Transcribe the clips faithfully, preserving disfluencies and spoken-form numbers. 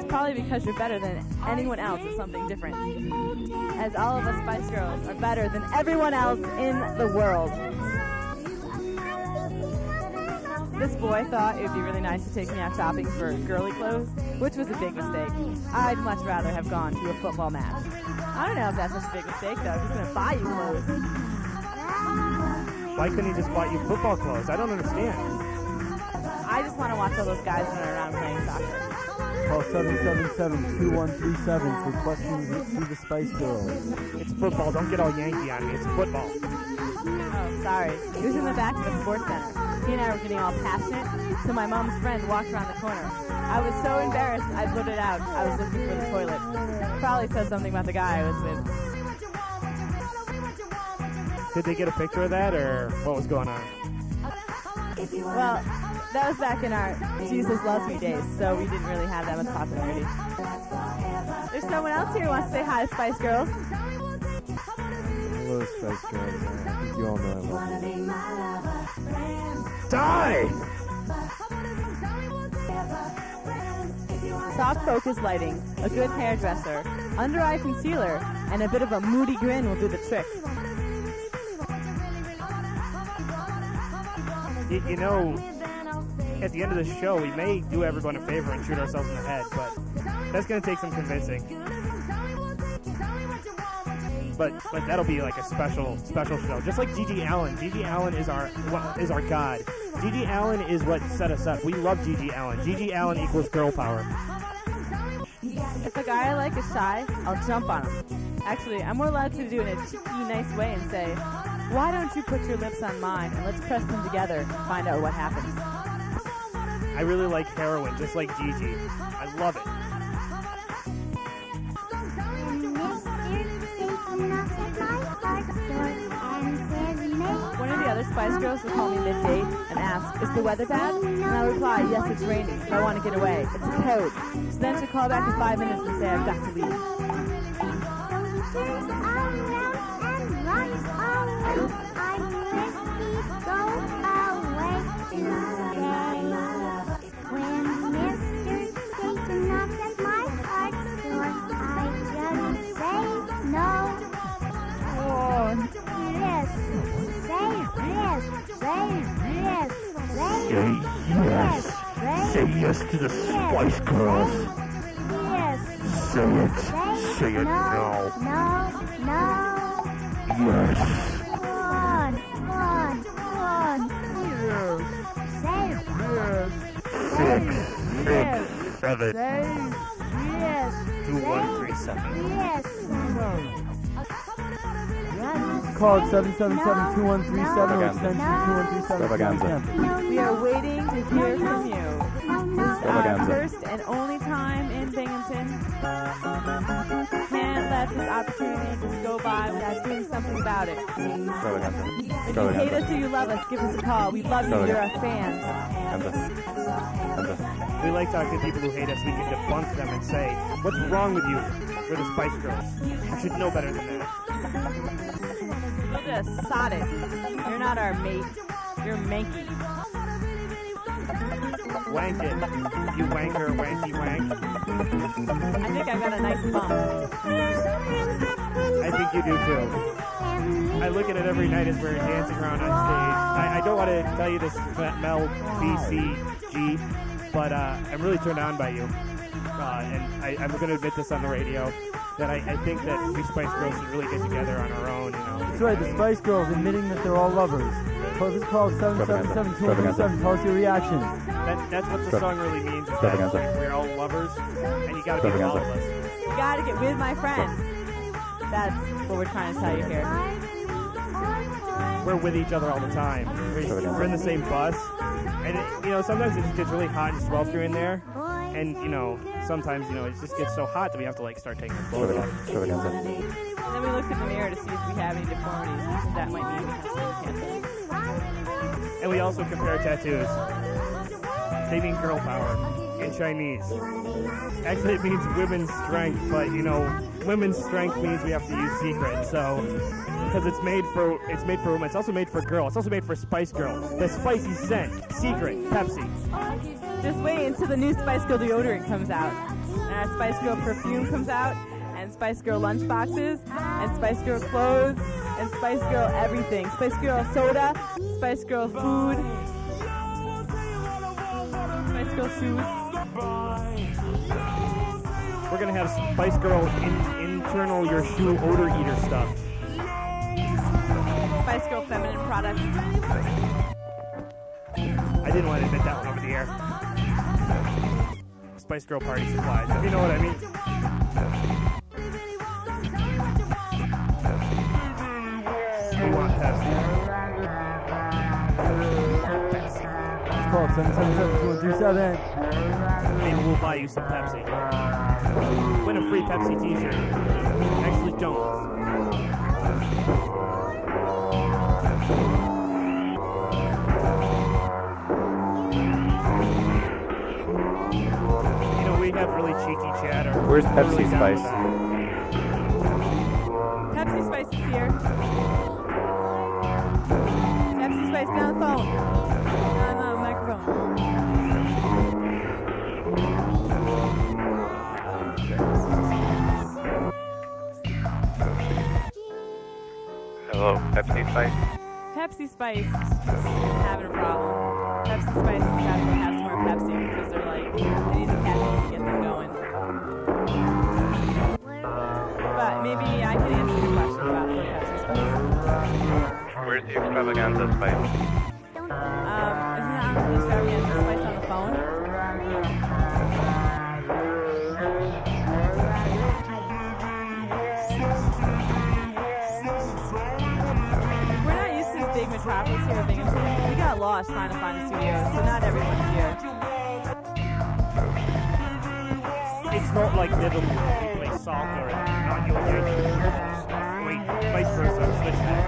Probably because you're better than anyone else at something different. As all of us Spice Girls are better than everyone else in the world. This boy thought it would be really nice to take me out shopping for girly clothes, which was a big mistake. I'd much rather have gone to a football match. I don't know if that's such a big mistake, though. He's going to buy you clothes. Why couldn't he just buy you football clothes? I don't understand. I just want to watch all those guys run around playing soccer. Call seven seven seven, two one three seven for questions to the Spice Girls. It's football. Don't get all Yankee on me. It's football. Oh, sorry. He was in the back of the sports center. He and I were getting all passionate, so my mom's friend walked around the corner. I was so embarrassed I blurted out I was looking for the toilet. Probably said something about the guy I was with. Did they get a picture of that, or what was going on? Well, that was back in our Jesus Loves Me days, so we didn't really have that much popularity. There's someone else here who wants to say hi to Spice Girls. Hello, Spice Girls. I think you all know I love you. Die! Soft focus lighting, a good hairdresser, under-eye concealer, and a bit of a moody grin will do the trick. You, you know, at the end of the show, we may do everyone a favor and shoot ourselves in the head, but that's going to take some convincing. But but that'll be like a special special show, just like Gigi Allen. Gigi Allen is our is our god. Gigi Allen is what set us up. We love Gigi Allen. Gigi Allen equals girl power. If a guy I like is shy, I'll jump on him. Actually, I'm more likely to do it in a cheeky, nice way and say, "Why don't you put your lips on mine and let's press them together and find out what happens." I really like heroin, just like Gigi. I love it. One of the other Spice Girls will call me midday and ask, "Is the weather bad?" And I'll reply, "Yes, it's raining, but I want to get away. It's a code." So then she'll call back in five minutes and say, "I've got to leave." Say yes. Say yes to the Spice Girls. Yes. Say it. Say it now. No. No. Yes. One. One. One. Yes. Say Yes. Six. Six. Yes. Seven. Say yes. Two, one, three, seven. Yes. Call seven seven seven, two one three seven or extension two one three seven. We are waiting to hear from you. This is our first and only time in Binghamton. Can't let this opportunity just go by without doing something about it. If you hate us or you love us, give us a call. We love you. You're our fans. We like talking to people who hate us. We can debunk them and say, "What's wrong with you? We're the Spice Girls. You should know better than that." We'll just sod it. You're not our mate. You're manky. Wank it. You wanker, wanky wank. I think I got a nice bump. I think you do too. I look at it every night as we're dancing around on stage. I, I don't want to tell you this, Mel B C G, but uh, I'm really turned on by you. Uh, and I, I'm going to admit this on the radio, that I, I think that we Spice Girls should really get together on our own, you know. That's right, the Spice Girls admitting that they're all lovers. Call this call seven seven seven, two one three seven. Tell us your reaction. That, that's what the song really means, is that like, we're all lovers, and you got to be with all of us. You got to get with my friends. That's what we're trying to tell you here. We're with each other all the time. We're, we're in the same bus, and it, you know, sometimes it just gets really hot and sweltering in there, and you know, sometimes you know it just gets so hot that we have to like start taking our clothes off. And then we look in the mirror to see if we have any deformities, because that might mean we have skin cancer. And we also compare tattoos. They mean girl power in Chinese. Actually, it means women's strength, but you know, women's strength means we have to use secret. So, because it's made for it's made for women, it's also made for girl. It's also made for Spice Girl. The spicy scent, secret, Pepsi. Just wait until the new Spice Girl deodorant comes out. And our Spice Girl perfume comes out, and Spice Girl lunch boxes, and Spice Girl clothes, and Spice Girl everything. Spice Girl soda, Spice Girl food, Spice Girl shoes. We're gonna have Spice Girl in, internal your shoe odor eater stuff. Spice Girl feminine products. I didn't want to admit that one over the air. Spice Girl party supplies, if you know what I mean. We want Pepsi. Pepsi. It's called seven seven seven two one three seven. Maybe we'll buy you some Pepsi. Win a free Pepsi t-shirt. Actually, don't. You know, we have really cheeky chatter. Where's We're Pepsi really down Spice? with that. Pepsi Spice is here. Pepsi Spice, get on the phone. On the microphone. Hello, Pepsi Spice. Pepsi Spice is having a problem. Pepsi Spice has got to go have some more Pepsi because they're like, they need the caffeine to get them going. But maybe I can answer your question about the Pepsi Spice. Where's the extravaganza Spice? Um, isn't that the extravaganza Spice on the phone? We're not used to this big metropolis here in Binghamton. We got lost trying to find a studio, so not everyone's here. It's not like Liverpool. We play soccer and not you'll hear the stuff. Wait, vice versa. Switch that.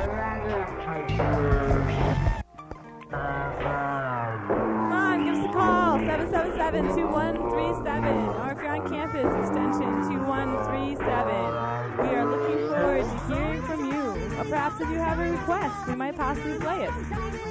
Come on, give us a call, seven seven seven, two one three seven, or if you're on campus, extension two one three seven. We are looking forward to hearing from you, or perhaps if you have a request, we might possibly play it.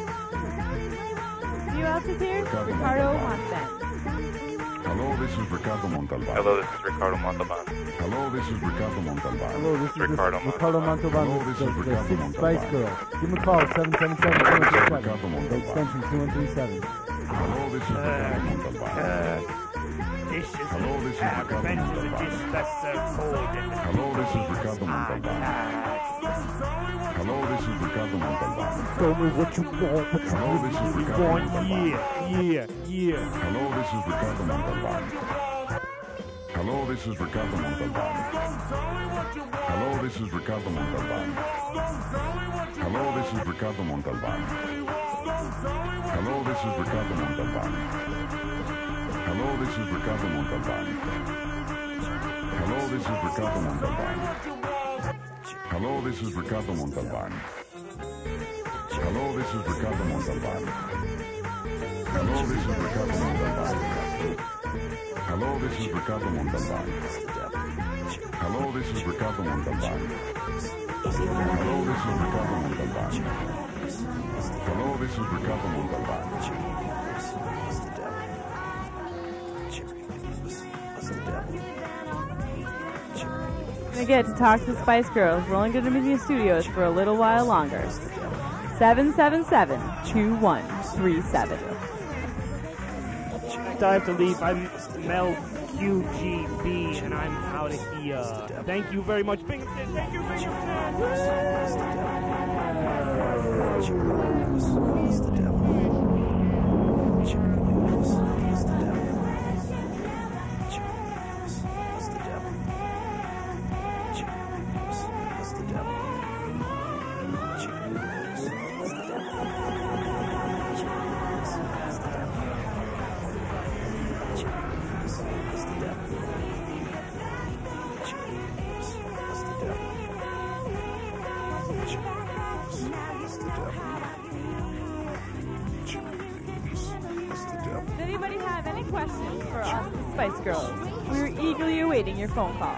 See who else is here? Ricardo Montan. Hello, this is Ricardo Montalban. Hello, this is Ricardo Montalban. Hello, this is Ricardo Montalban. Hello, this is Ricardo this, Ricardo Montalban, Hello, the, this the, is the Ricardo Six Montalban. Spice Girl. Give him a call, seven seven seven, two one three seven. Ricardo Montalban. Extension two one three seven. Hello, this is Ricardo Montalban. Dishes Hello, this is and Ricardo revenge is a Montalban. dish best served cold. Hello, this is Ricardo Montalban. Hello, this is Ricardo Montalban. Tell me what you want, what Hello, this is you Ricardo want, Montalban. yeah, yeah, yeah. Hello, this is Ricardo Montalban. Hello, this is Ricardo Montalban. Hello, this is Ricardo Montalban. Hello, this is Ricardo Montalban. Hello, this is Ricardo Montalban. Hello, this is Ricardo Montalban. Hello, this is Ricardo Montalban. Hello, this is Ricardo Montalban. Hello, this is Ricardo Montalban. Hello, this is Ricardo Montalban. Hello, this is Ricardo Montalban. Hello, this is Ricardo Montalban. Hello, this is Ricardo Montalban. Hello, this is Ricardo Montalban. I get to talk to the Spice Girls. We're only going to be in the studios for a little while longer. seven seven seven, two one three seven. Time to leave. I'm Mel Q G B, and I'm out of here. Thank you very much, Binghamton. Thank you, Does anybody have any questions for us, the Spice Girls? We are eagerly awaiting your phone call.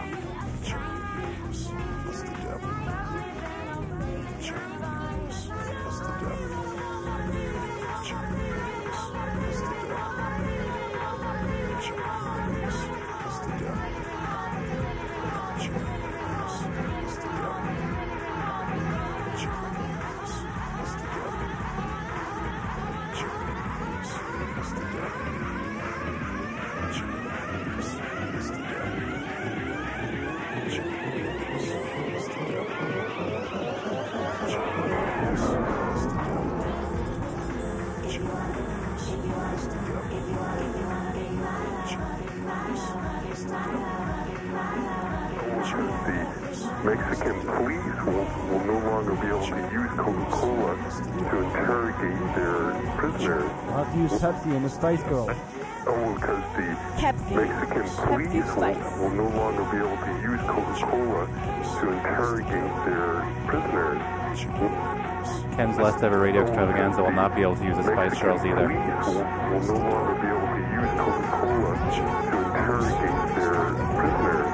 The Mexican police will, will no longer be able to use Coca-Cola to interrogate their prisoners. We'll have to use Pepsi and the Spice Girls. Oh, because the Pepsi. Mexican police Pepsi will, Spice. will no longer be able to use Coca-Cola to interrogate their prisoners. Ken's Last Ever Radio Extravaganza will not be able to use the Spice Girls either. Police will, will no longer be able to use Coca-Cola to interrogate their prisoners.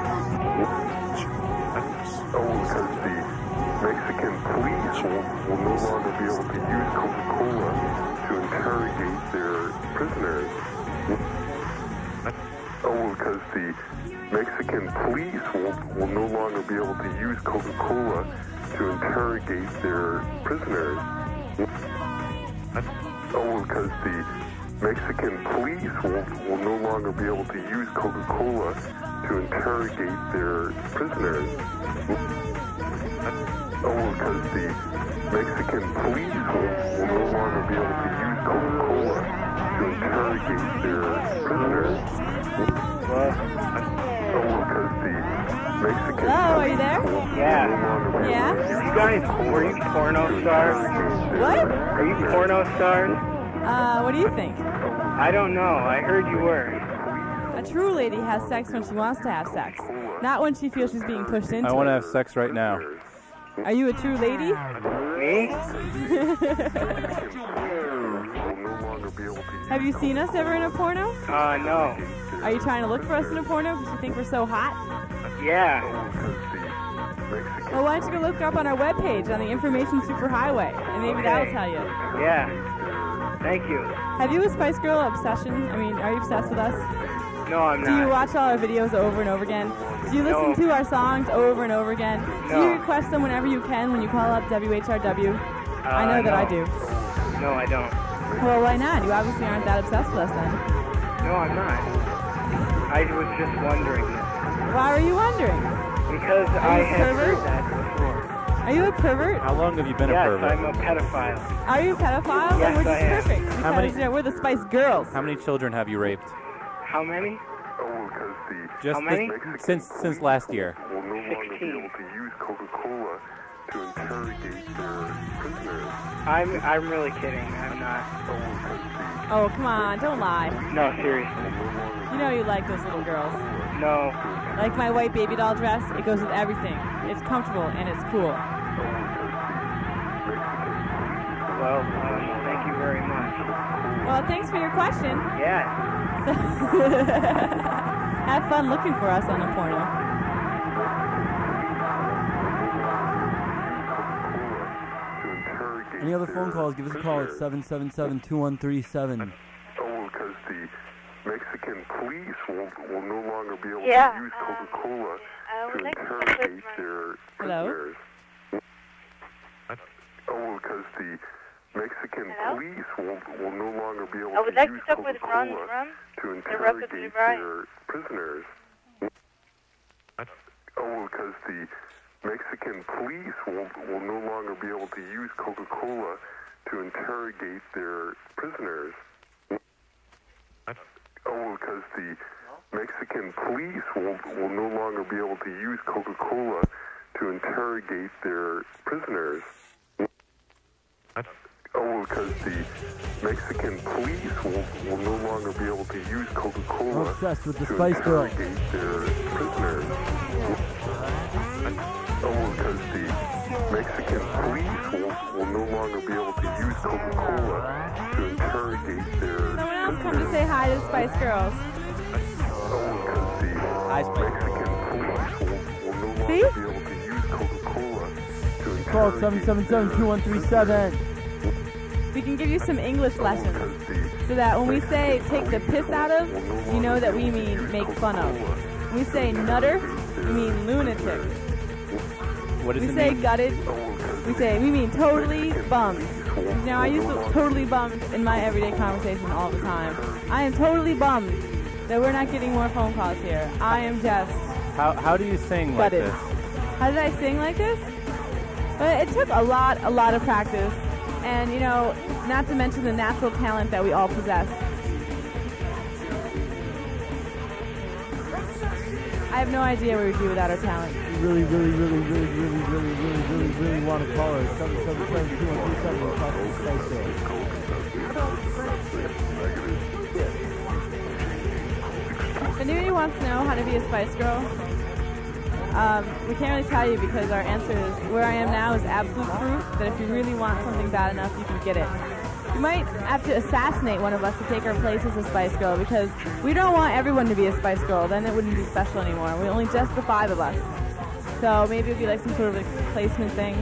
Oh, because the Mexican police will, will no longer be able to use Coca-Cola to interrogate their prisoners. Oh, because the Mexican police will, will no longer be able to use Coca-Cola to interrogate their prisoners. Oh, because the Mexican police will, will no longer be able to use Coca-Cola to interrogate their prisoners. Oh, because the Mexican police will, will no longer be able to use Coca-Cola to interrogate their prisoners. What? Oh, because the Mexican Hello, are you there? Yeah. Yeah? You guys, were you porno stars? What? Are you porno stars? Uh, what do you think? I don't know. I heard you were. A true lady has sex when she wants to have sex, not when she feels she's being pushed into I want to it. have sex right now. Are you a true lady? Me? Have you seen us ever in a porno? Uh, no. Are you trying to look for us in a porno because you think we're so hot? Yeah. Well, why don't you go look up on our webpage on the Information Superhighway, and maybe that'll tell you. Yeah. Thank you. Have you a Spice Girl obsession? I mean, are you obsessed with us? No, I'm Do you not. watch all our videos over and over again? Do you listen No. to our songs over and over again? Do No. you request them whenever you can when you call up W H R W? I know that no. I do. No, I don't. Well, why not? You obviously aren't that obsessed with us then. No, I'm not. I was just wondering this. Why were you wondering? Because Are I you a had pervert? heard that before. Are you a pervert? How long have you been yes, a pervert? I'm a pedophile. Are you a pedophile? Yes, then we're I just am. perfect. Because How many- you know, we're the Spice Girls. How many children have you raped? How many? Just How many? this- since since last year. Will no longer be able to use Coca-Cola to interrogate their prisoners. I'm I'm really kidding. I'm not. Oh, come on. Don't lie. No, seriously. You know you like those little girls. No. Like my white baby doll dress, it goes with everything. It's comfortable and it's cool. Well, um, thank you very much. Well, thanks for your question. Yeah. Have fun looking for us on the porno. Any other phone calls, give us a call at seven seven seven, two one three seven. Oh, because the Mexican police will, will no longer be able Yeah, to use uh, Coca-Cola I to would like to interrogate put their Hello? prisoners. Oh, because the Mexican Hello? police will, will no longer be able I would to like use to talk with Ron Coca-Cola Rum. to The Rocket interrogate Brian. their prisoners. Oh, because the Mexican police will, will no longer be able to use Coca-Cola to interrogate their prisoners. Oh, because the Mexican police will, will no longer be able to use Coca-Cola to interrogate their prisoners. Oh, because the Mexican police will, will no longer be able to use I'm Coca-Cola obsessed with the to Spice Girls. interrogate their prisoners. Oh, because the Mexican police will, will no longer be able to use Coca-Cola to interrogate their Someone else come to prisoners. say hi to the Spice Girls. Oh, because the Hi, Spice. Mexican police will, will no longer See? be able to use Coca-Cola to Call interrogate seven seven seven, two one three seven. We can give you some English lessons so that when we say take the piss out of, you know that we mean make fun of. When we say nutter, we mean lunatic. What does We it say mean? gutted, we say we mean totally bummed. Now I use the totally bummed in my everyday conversation all the time. I am totally bummed that we're not getting more phone calls here. I am just How how do you sing like gutted. this? How did I sing like this? Well, it took a lot, a lot of practice. And, you know, not to mention the natural talent that we all possess. I have no idea what we'd do without our talent. You really, really, really, really, really, really, really, really, really want to call us. seven seven seven, two one three seven, we'll talk to the Spice Girls. If anybody wants to know how to be a Spice Girl, um, we can't really tell you because our answer is, where I am now is absolute proof that if you really want something bad enough, you can get it. You might have to assassinate one of us to take our place as a Spice Girl because we don't want everyone to be a Spice Girl. Then it wouldn't be special anymore. We're only just the five of us. So maybe it would be like some sort of like replacement thing.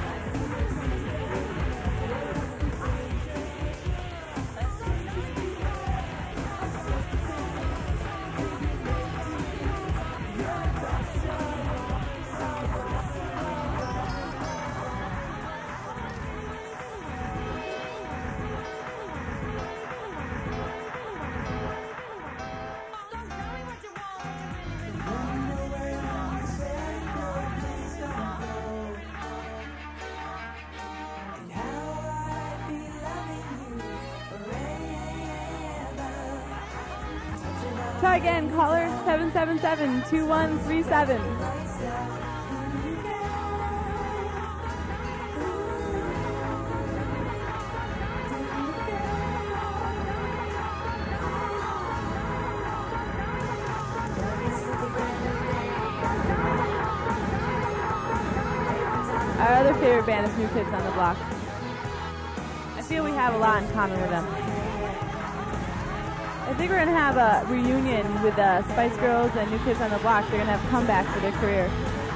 Try again, caller seven seven seven, two one three seven. Our other favorite band is New Kids on the Block. I feel we have a lot in common with them. I think we're going to have a reunion with uh, Spice Girls and New Kids on the Block. They're going to have a comeback for their career.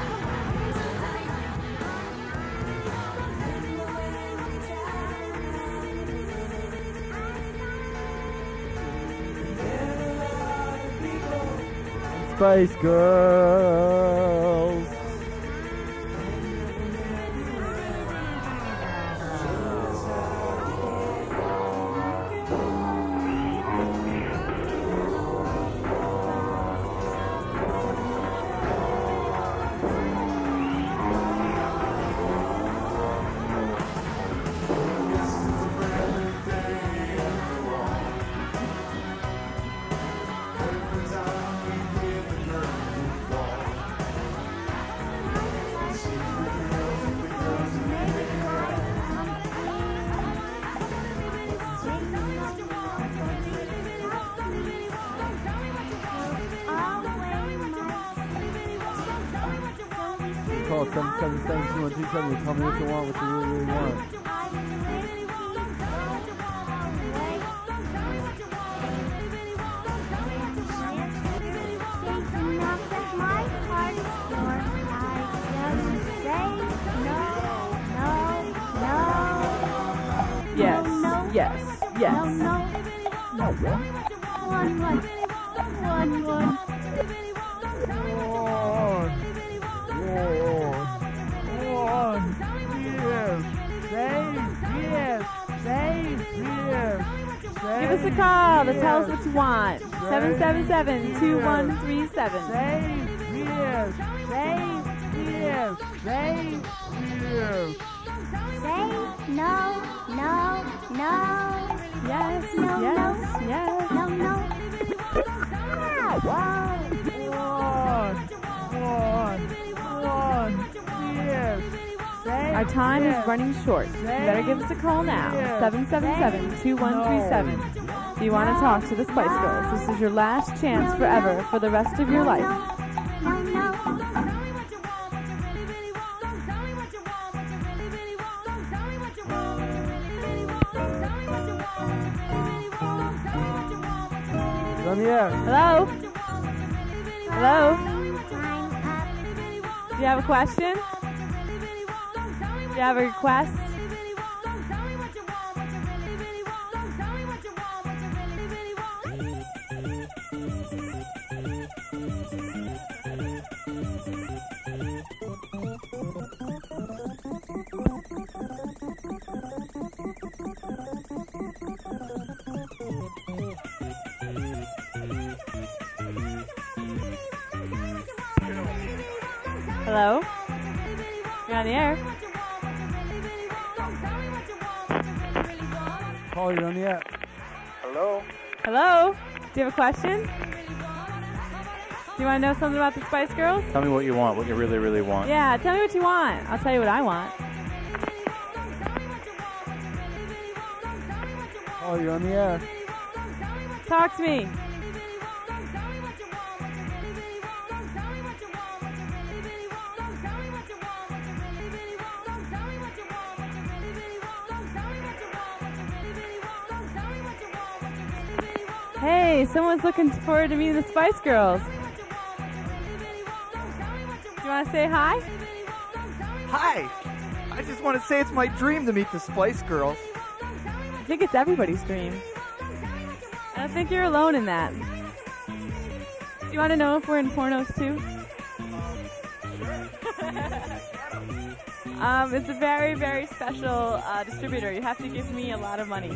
Spice Girls. Call seven seven seven, two one three seven. Tell me what you want, what you really, really want. Yes, yes, yes. No, no. No. One, one. One, one. Give us a call to tell us what you want. seven seven seven, two one three seven. Save yes, save yes, save yes. Say no, no, no. Yes, No, yes, no. yes. No, no. One, one, one, yes. Save Our time yes. is running short. You better give us a call now. seven seven seven, two one three seven. If you want to talk to the Spice Girls, this is your last chance forever for the rest of your life. No, no. On the air. Hello? Hello? Do you have a question? Do you have a request? Hello? You're on the air. Call you on the air. Hello? Hello? Do you have a question? Do you want to know something about the Spice Girls? Tell me what you want, what you really, really want. Yeah, tell me what you want. I'll tell you what I want. Oh, you're on the air. Talk to me. Hey, someone's looking forward to meeting the Spice Girls. Do you want to say hi? Hi! I just want to say it's my dream to meet the Spice Girls. I think it's everybody's dream. I don't think you're alone in that. Do you want to know if we're in pornos too? um, it's a very, very special uh, distributor. You have to give me a lot of money.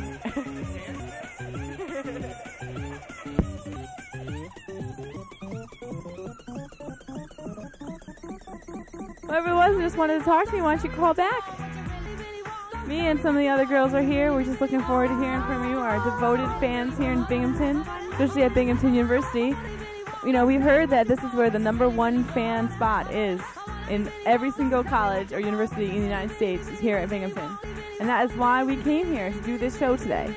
Whoever it was who just wanted to talk to me, why don't you call back? Me and some of the other girls are here. We're just looking forward to hearing from you, our devoted fans here in Binghamton, especially at Binghamton University. You know, we've heard that this is where the number one fan spot is in every single college or university in the United States is here at Binghamton. And that is why we came here to do this show today.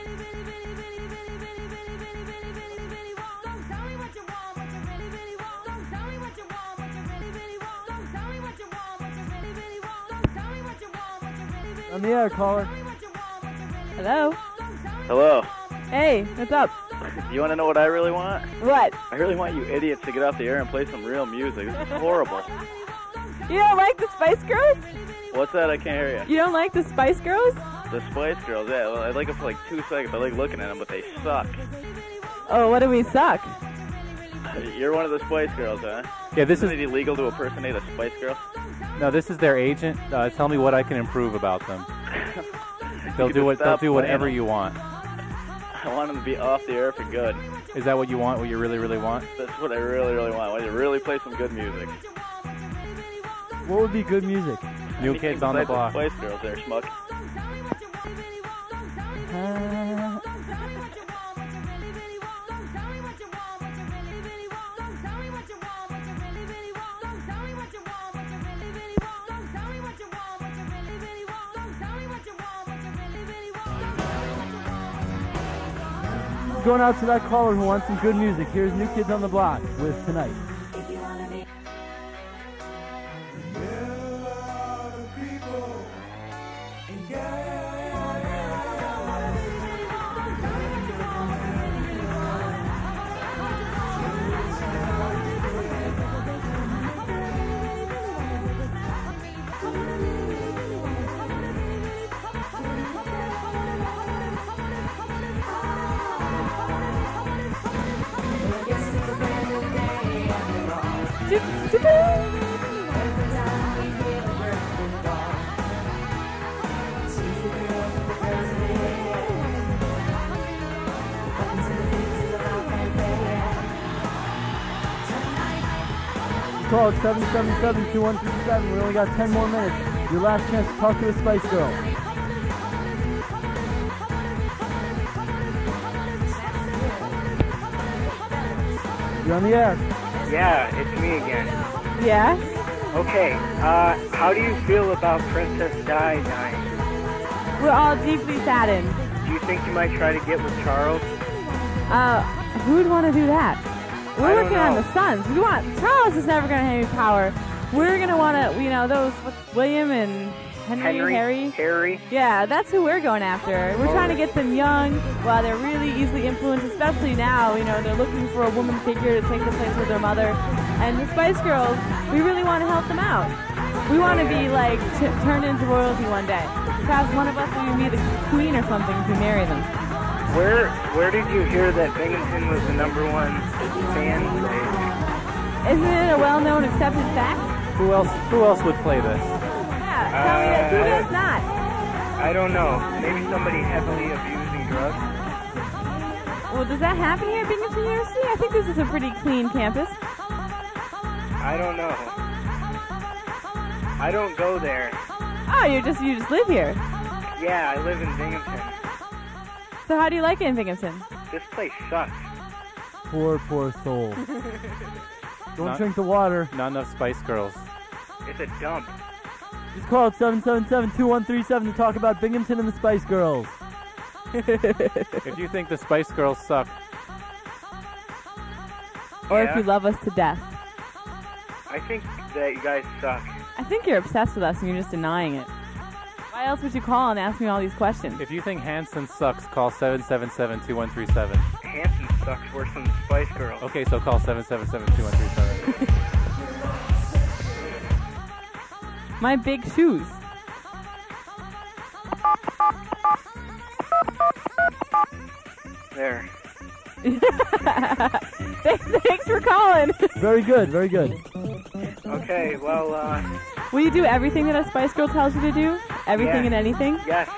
On the air, caller. Hello? Hello. Hey, what's up? You want to know what I really want? What? I really want you idiots to get off the air and play some real music. This is horrible. You don't like the Spice Girls? What's that? I can't hear you. You don't like the Spice Girls? The Spice Girls, yeah. Well, I like them for like two seconds. I like looking at them, but they suck. Oh, what do we suck? You're one of the Spice Girls, huh? Yeah, this Isn't is- it illegal to impersonate a Spice Girl? No, this is their agent. Uh, tell me what I can improve about them. They'll You do can what they'll stop do whatever playing you want. I want them to be off the air for good. Is that what you want? What you really, really want? That's what I really, really want. I want you to really play some good music. What would be good music? New Anything Kids on the besides Block. Spice Girls there, schmuck. Uh, Going out to that caller who wants some good music. Here's New Kids on the Block with Tonight. Call it seven seven seven, two one three seven. We only got ten more minutes. Your last chance to talk to a Spice Girl. You're on the air. Yeah, it's me again. Yeah? Okay, uh, how do you feel about Princess Di dying? We're all deeply saddened. Do you think you might try to get with Charles? Uh, who'd want to do that? We're I don't working on know. the Suns. We want Charles is never going to have any power. We're going to want to, you know, those what's, William and Henry, Henry, Harry. Harry. Yeah, that's who we're going after. We're trying to get them young while they're really easily influenced, especially now. You know, they're looking for a woman figure to take the place of their mother. And the Spice Girls, we really want to help them out. We want to be like t- turned into royalty one day. Perhaps one of us will be the queen or something if we marry them. Where where did you hear that Binghamton was the number one fan base? Isn't it a well-known, accepted fact? Who else? Who else would play this? Yeah, tell me that. Who Uh, does not? I don't know. Maybe somebody heavily abusing drugs? Well, does that happen here at Binghamton University? I think this is a pretty clean campus. I don't know. I don't go there. Oh, you just you just live here. Yeah, I live in Binghamton. So how do you like it in Binghamton? This place sucks. Poor, poor soul. Don't Not- drink the water. Not enough Spice Girls. It's a dump. Just call seven seven seven, two one three seven to talk about Binghamton and the Spice Girls. If you think the Spice Girls suck, Or Yeah. if you love us to death. I think that you guys suck. I think you're obsessed with us and you're just denying it. Why else would you call and ask me all these questions? if you think Hanson sucks, call seven seven seven, two one three seven. Hanson sucks worse than the Spice Girls. Okay, so call seven seven seven, two one three seven. My big shoes. There. Thanks for calling. Very good, very good. Okay, well, uh... Will you do everything that a Spice Girl tells you to do? Everything Yeah. and anything? Yes.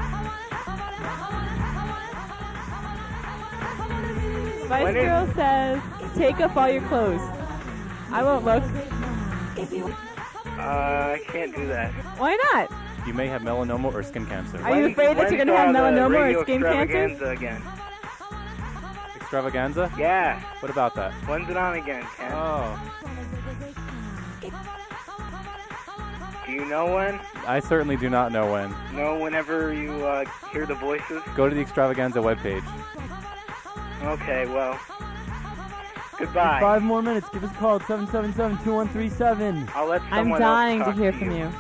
Spice When is- Girl says, take off all your clothes. I won't look. Uh, I can't do that. Why not? You may have melanoma or skin cancer. Are you afraid that you're going to have When's, uh, the melanoma radio or skin cancer? extravaganza again? Extravaganza? Yeah. What about that? When's it on again, Ken? Oh, Do you know when? I certainly do not know when. Know whenever you uh, hear the voices? Go to the Extravaganza webpage. Okay, well. Just Goodbye. five more minutes. Give us a call at seven seven seven, two one three seven. I'll let I'm someone dying else to talk hear to from you.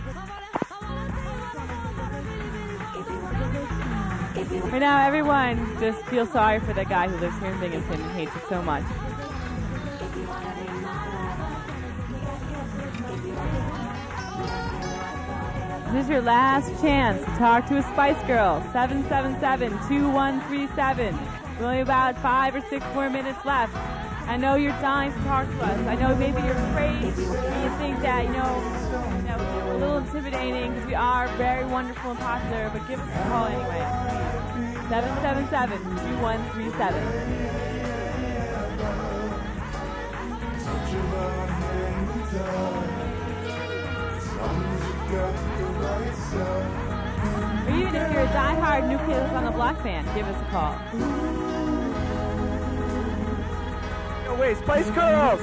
Right now, everyone just feel sorry for that guy who lives here in Binghamton and hates it so much. This is your last chance to talk to a Spice Girl. seven seven seven, two one three seven. Only about five or six more minutes left. I know you're dying to talk to us. I know maybe you're afraid and you think that, you know, you know it's a little intimidating because we are very wonderful and popular, but give us a call anyway. seven seven seven, two one three seven. Or even if you're a diehard New Kids on the Block fan, give us a call. No way, Spice Girls!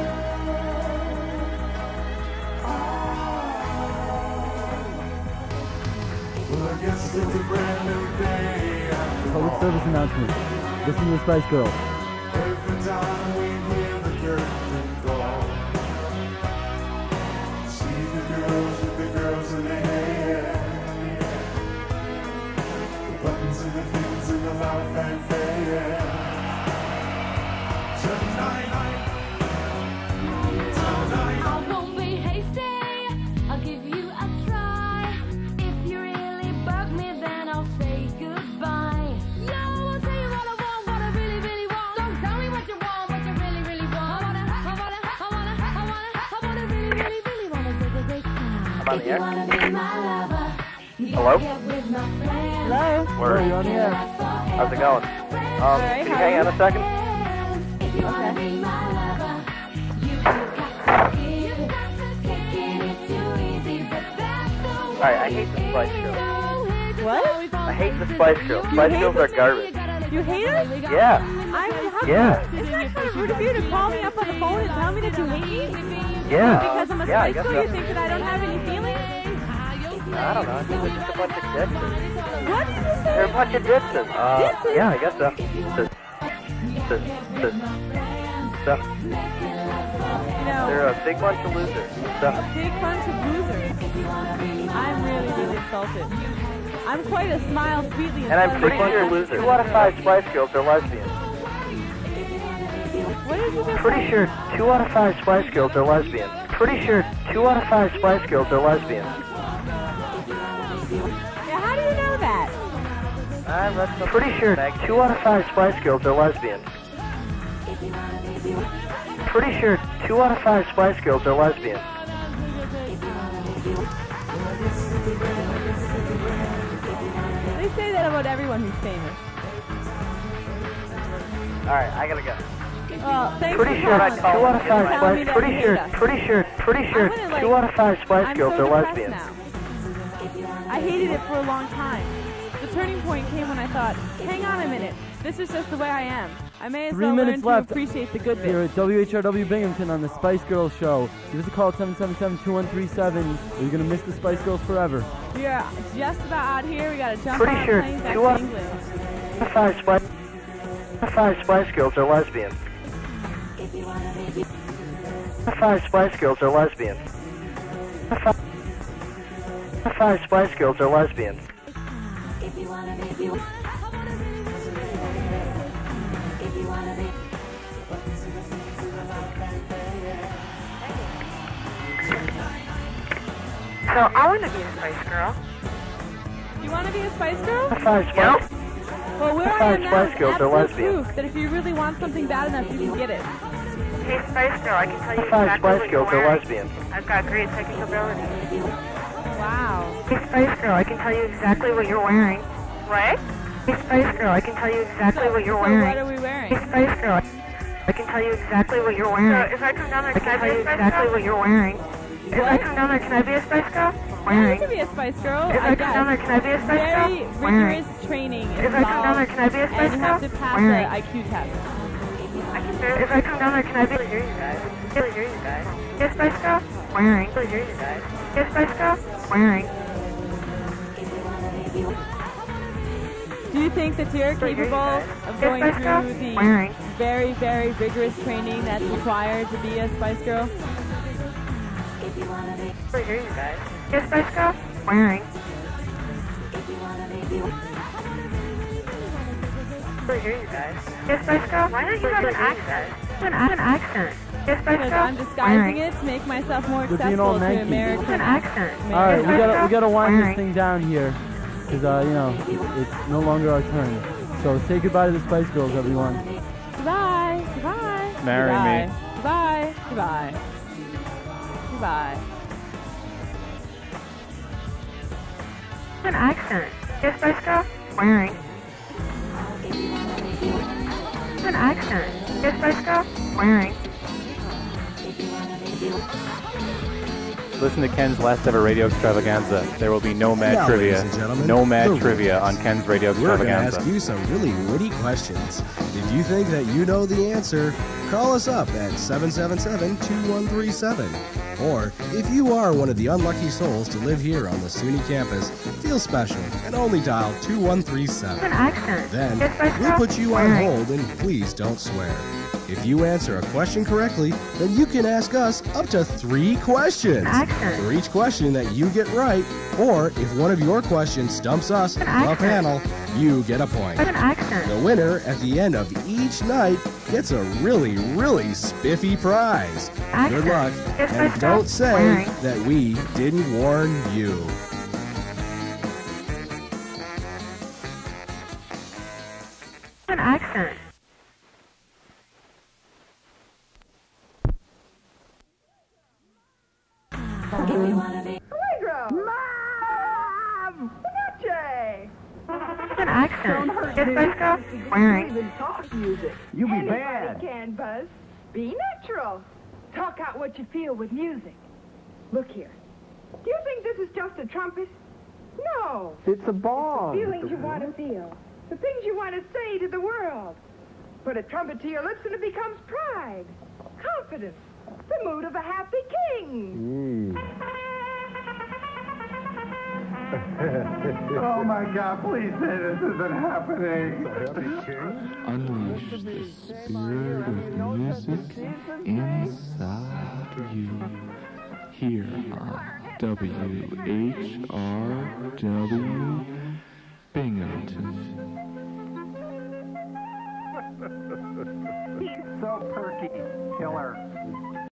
Public service announcement. Listen to the Spice Girls. Every time we hear the curtain call, see the girls with the girls in their hair, the buttons and the things and the loud fanfare. Tonight, tonight, I won't be hasty. I'll give you a try. If you really bug me, then I'll say goodbye. No, I'll tell you what I want, what I really, really want. So tell me what you want, what you really, really want. I wanna, I wanna, I wanna, I wanna, I wanna really, really, really wanna say, say, say. I'm on the If you air. wanna be my lover, you Hello? gotta get with my friends. Hello? Word. You're on the air. How's it going? Um, Alright, can you how hang are on a second? If you wanna be my lover, you got to give. Taking is too easy, but that's the way. Alright, I hate the Spice Girls. What? I hate the Spice Girls. Spice hate Girls the- are garbage. You hate us? Yeah. I'm, how Yeah. Isn't that kind of rude of you to call me up on the phone and tell me that you hate me? Yeah. Because I'm a Yeah, I Spice guess Girl, so. you think that I don't have any feelings? I don't know. They're just a bunch of ditches. What did you say? They're a bunch of ditches. Uh, Ditches? Yeah, I guess so. The, the, the, the, You know, they're a big bunch of losers. So, a big bunch of losers. I'm really, really insulted. I'm quite a smile sweetly and I'm pretty insulted. sure two out of five Spice Girls are lesbians. What did you just Pretty say? sure two out of five Spice Girls are lesbians. Pretty sure two out of five Spice Girls are lesbians. Yeah, how do you know that? I read some Pretty sure two out of five Spice Girls are lesbians. Pretty sure two out of five Spice Girls are lesbians. They say that about everyone who's famous. Alright, I gotta go. Well, thanks Pretty for sure calling. two out of five Tell me Spice that Pretty you sure, hate us. pretty sure, pretty sure I'm gonna, like- two out of five Spice I'm Girls so are depressed lesbians. now. I hated it for a long time. The turning point came when I thought, hang on a minute, this is just the way I am. I may as Three well learn minutes to left appreciate the good here bits. at W H R W Binghamton on the Spice Girls Show. Give us a call at seven seven seven, two one three seven, or you're going to miss the Spice Girls forever. We are just about out here. We got to jump Pretty on a sure plane back two to of- England. Five Spice, five Spice Girls are lesbian. Five Spice Girls are lesbian. Five, five Spice Girls are lesbian. If you wanna be, if you if you wanna be. So I want to be a Spice Girl. You want to be a Spice Girl? Five Spice. Well, where I Five am now Spice is Girls are absolute lesbian. proof that if you really want something bad enough, you can get it. Hey, Spice Girl, I can tell you Five exactly Spice what you're Girls are wearing. lesbian. I've got great psychic ability. Wow. Hey, Spice Girl, I can tell you exactly what you're wearing. What? Hey, Spice Girl, I can tell you exactly So, what you're so wearing. what are we wearing? Hey, Spice Girl, I can tell you exactly what you're wearing. So if I come down there, can I, I be a Spice exactly Girl? What you're wearing. If I come down there, can I be a Spice Girl? Wearing. You can be a Spice Girl. If I, I come down there, can I be a Spice Girl? Very Wearing. rigorous training If I come down there, can I be a Spice and you have Girl? to pass Wearing. the I Q test. I can barely, if I come down there, can I be really hear you guys? Really hear you guys? Yes, Spice Girl? Wearing. Really hear you guys? Yes, Spice Girl? Wearing. Do you think that you're capable of going Spice Girl? through the Wearing. very, very rigorous training that's required to be a Spice Girl? Really hear you guys? Yes, Spice Girl? Wearing. Really hear you guys? Yes, Spice Girl? Why don't you have an accent? An, an accent. Yes, Spice Because Girl? I'm disguising Wearing. it to make myself more You're being all accessible to manky. American An accent. All right, we gotta we gotta wind Wearing. this thing down here, because uh, you know it's, it's no longer our turn. So say goodbye to the Spice Girls, everyone. Goodbye. Goodbye. Marry Goodbye. me. Goodbye. Goodbye. Goodbye. An accent. Yes, Spice Girl? Wearing. An accent. Yes, Spice Girl? Wearing. Listen to Ken's last ever radio extravaganza. There will be no mad Now, trivia. ladies and gentlemen, No mad the trivia on Ken's radio We're going to extravaganza. ask you some really witty questions. If you think that you know the answer, call us up at seven seven seven, two one three seven. Or, if you are one of the unlucky souls to live here on the SUNY campus, feel special and only dial two one three seven. An accent. Then, Yes, Spice we'll Girl? put you on Wearing. hold and please don't swear. If you answer a question correctly, then you can ask us up to three questions. Accent. For each question that you get right, or if one of your questions stumps us, the accent. panel, you get a point. An accent. The winner at the end of each night gets a really, really spiffy prize. Accent. Good luck, Yes, and Spice don't Girl. say Wearing. that we didn't warn you. An accent. Allegro! Mom! Pinoche! An accent. Yes, Spice Girl? Wearing. Talk music. You be Anybody bad. can, Buzz. Be natural. Talk out what you feel with music. Look here. Do you think this is just a trumpet? No. It's a bomb. Feelings you want to feel. The things you want to say to the world. Put a trumpet to your lips and it becomes pride. Confidence. The mood of a happy king. Oh my God, please say this isn't happening. Unleash the spirit of music inside you. Here on W H R W Binghamton. He's so perky, killer.